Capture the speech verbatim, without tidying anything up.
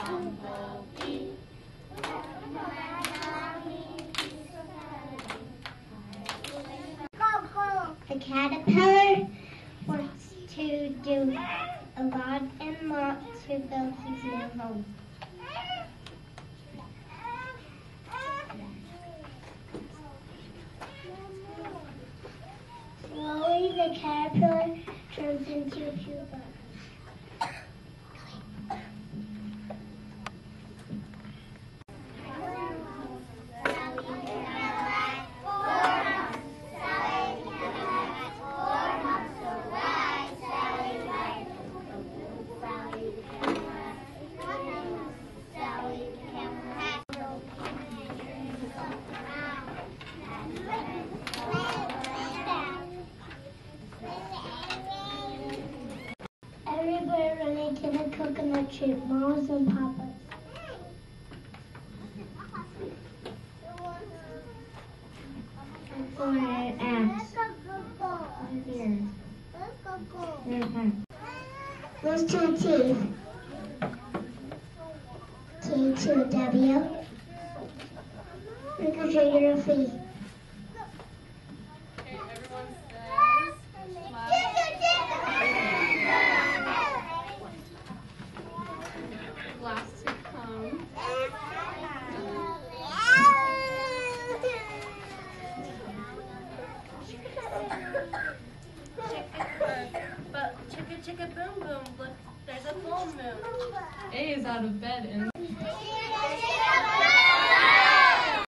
The caterpillar wants to do a lot and lot to build his new home. Slowly, the caterpillar turns into a pupa. Everybody running to the coconut tree, mamas and papas. For an ass. Here. Mm-hmm. Where's two teeth? T to W. Look at your feet. Last to come. But chicka chicka boom boom, look, there's a full moon. A is out of bed and